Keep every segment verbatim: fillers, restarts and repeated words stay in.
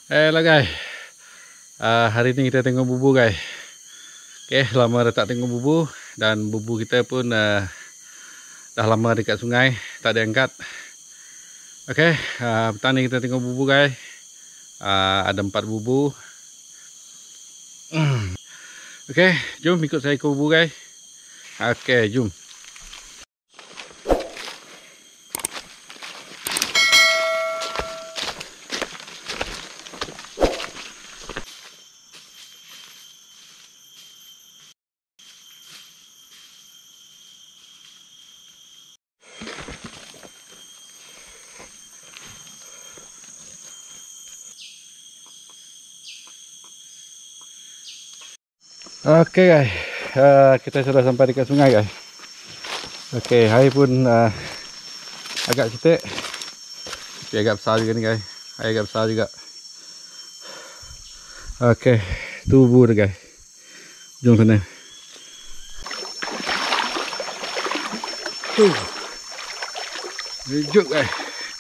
Hello guys, uh, hari ni kita tengok bubu guys. Okay, lama dah tak tengok bubu. Dan bubu kita pun uh, dah lama dekat sungai, tak ada angkat. Okay, uh, petang ni kita tengok bubu guys. uh, Ada empat bubu. Okay, jom ikut saya ke bubu guys. Okay, jom. Okay guys, uh, kita sudah sampai dekat sungai guys. Okay, air pun uh, agak cetek, tapi agak besar juga ni guys. Air agak besar juga. Okay, tu bubu dia guys. Jom sana. Tuh, sejuk guys.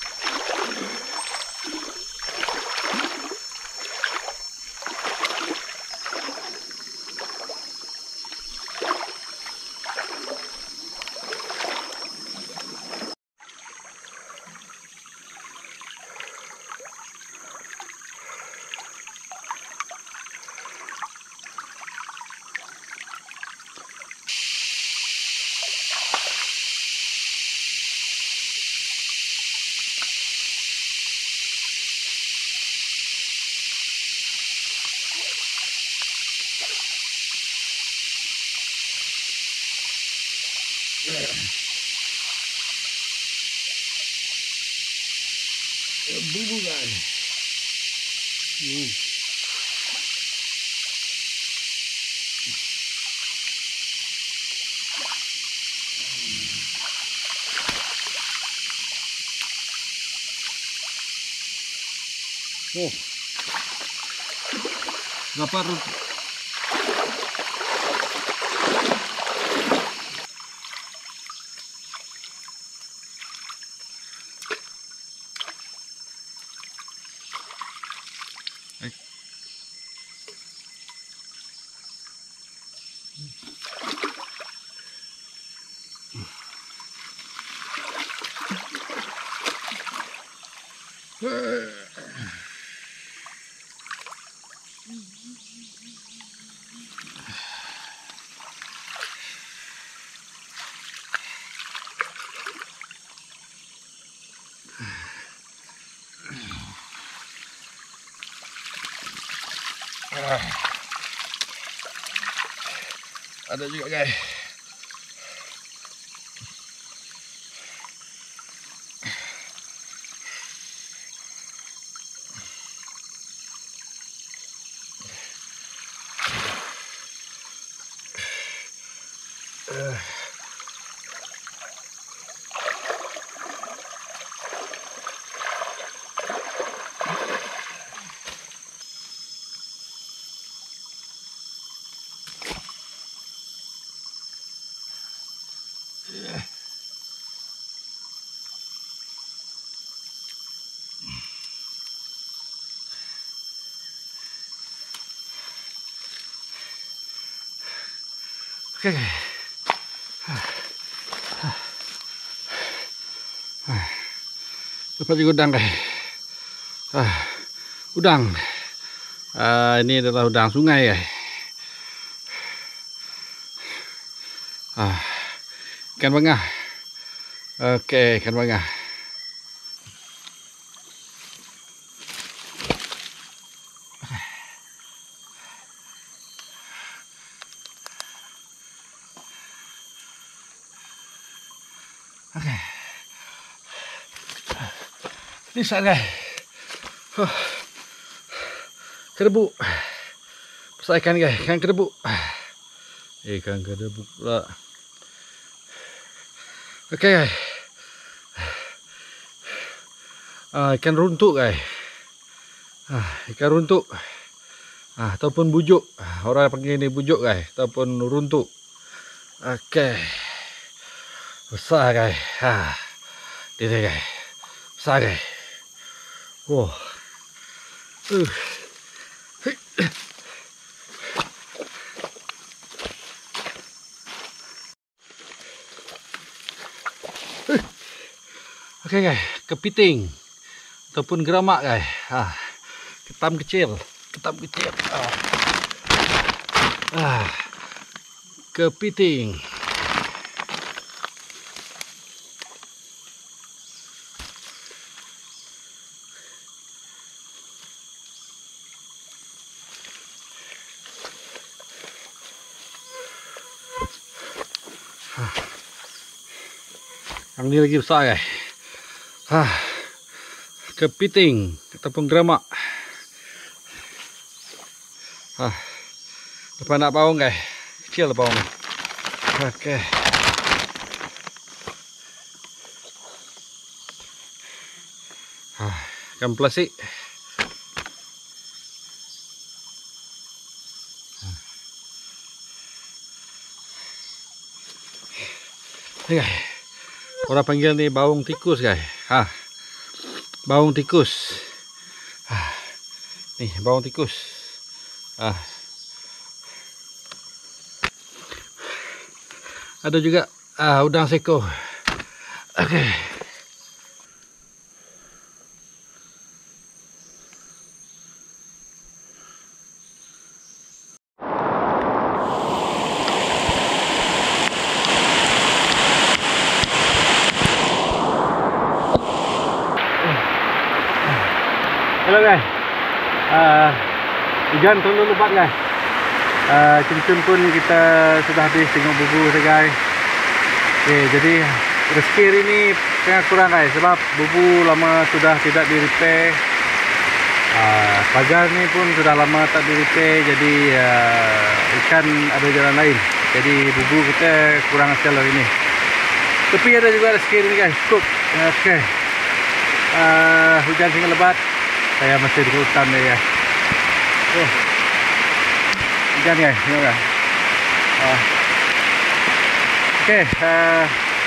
Bubu guys. Uh. Oh, lapar. Ah. Ada juga guys. Uh. Okay. Dapat juga udang guys. Udang. Uh, ini adalah udang sungai guys. Uh, ikan bangah. Oke, ikan bangah. Oke. Ini besar guys. Huh. Kedebu. Besar ikan guys, ikan kedebu. Ikan kedebu pula. Oke guys. Uh, ikan runtuk guys. Uh, ikan runtuk. Uh, ataupun bujuk. Orang panggil ini bujuk guys, ataupun runtuk. Oke. Besar guys. Ha. Dia guys. Besar guys. Wow. Uh. Okey guys, kepiting ataupun geramak guys. Ha. Ketam kecil, ketam kecil. Ah. Ah. Kepiting. Yang ni lagi besar guys. Ha. Kepiting ataupun geramak. Ha. Depan nak baung guys. Kecil baung ni. Okey. Ha, ikan plastik. Ni guys. Orang panggil ni baung tikus guys. Ha. Baung tikus. Ha. Ni baung tikus. Ha. Ada juga ah, udang seko. Okey. Hello guys. Uh, hujan terlalu lebat guys. Uh, Cun-cun pun kita sudah habis tengok bubu saya guys. Okay, jadi rezeki hari ni sangat kurang guys sebab bubu lama sudah tidak di repair. Uh, pagar ni pun sudah lama tak di repair, jadi uh, ikan ada jalan lain. Jadi bubu kita kurang hasil hari ni. Tapi ada juga rezeki hari ni guys. Cukup. Okay. Uh, hujan sangat lebat. Saya masih di hutan ni guys. Oh. Hujan guys, tengok guys. Uh. Okey, uh.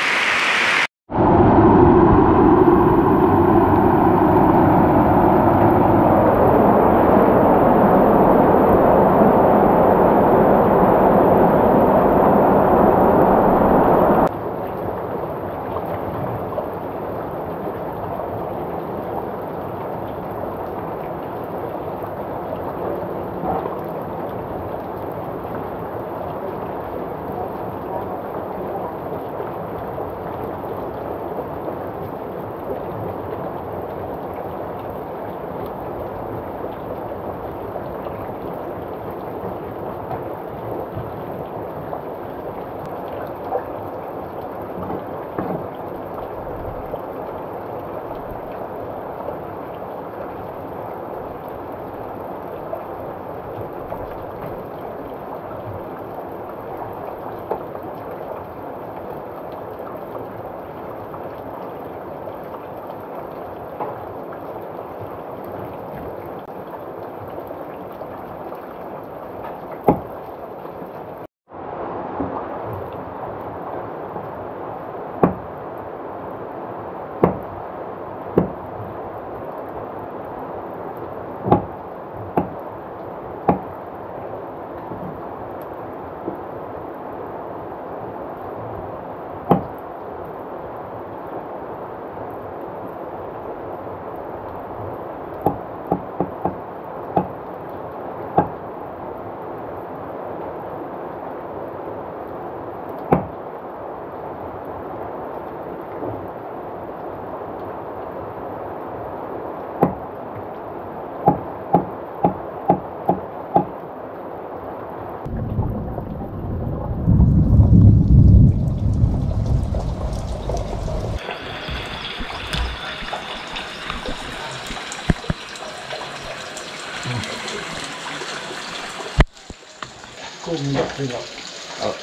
Cùng nhập thì ngọc. Ờ.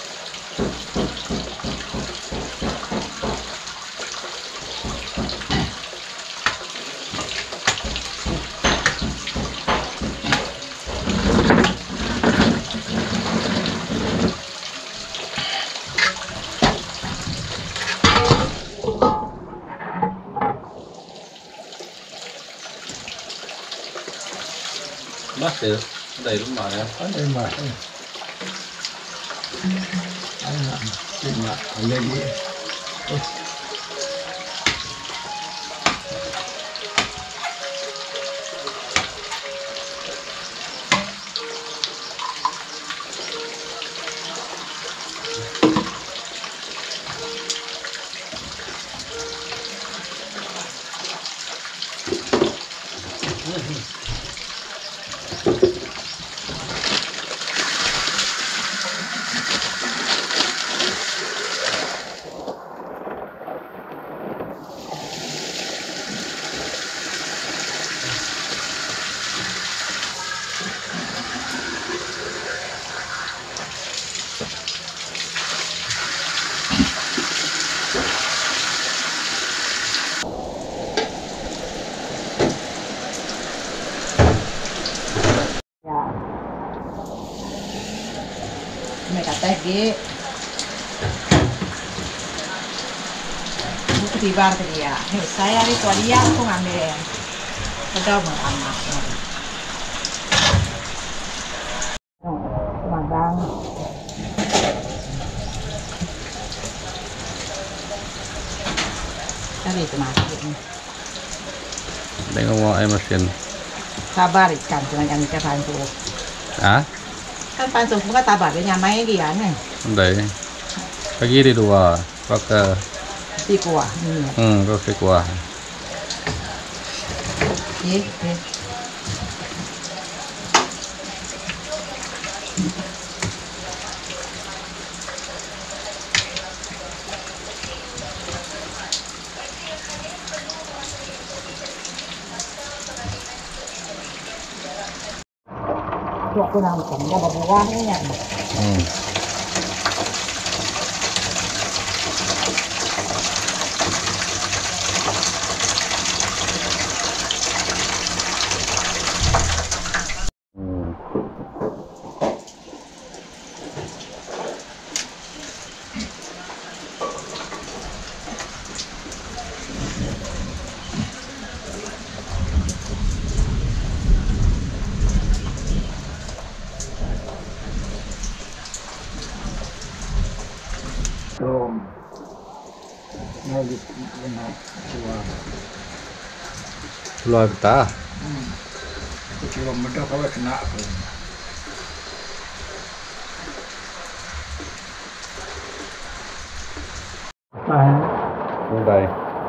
Masih dari rumah ya. Ada rumah. Ada rumah. Ada di. Mereka tadi buku di bar tadi ya. Hei, saya itu dia aku ngambil kedau anak. Magang. Cari itu masih. Tengok mau air mesin. Sabar ikan cuma yang kita bantu. Ah? Kan pansu bukan tabar dia nyamai dia nih. Udah. Pagi di dua. Pakai. Di kuah. Hmm, pakai kuah. Iya, iya. Aku nonton, dia berbuahnya. Hmm. Belum. Nggak enak keluar. Keluar kita. Hmm. Keluar mudah kalau kena. Nah, Udah.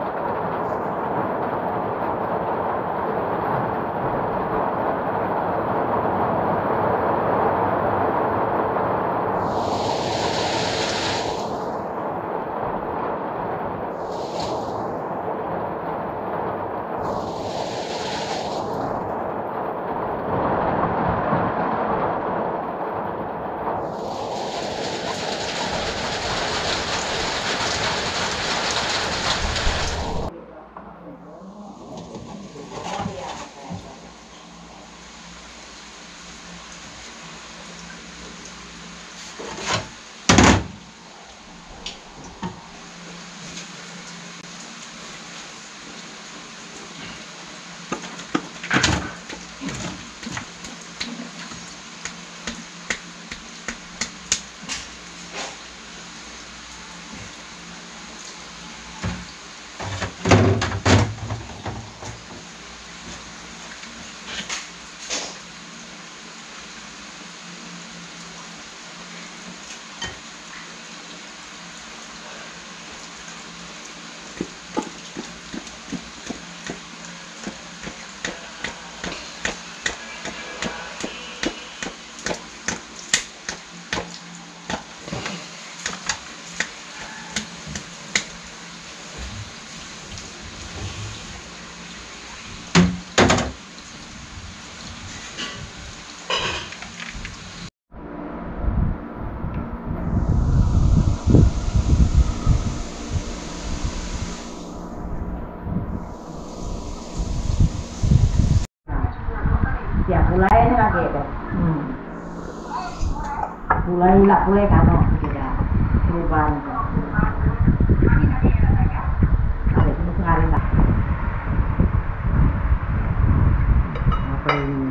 ya mulai nih lagi itu. Hmm. Mulai lah, mulai kamu tidak perubahan. Ada itu sekali lah. Apa ini?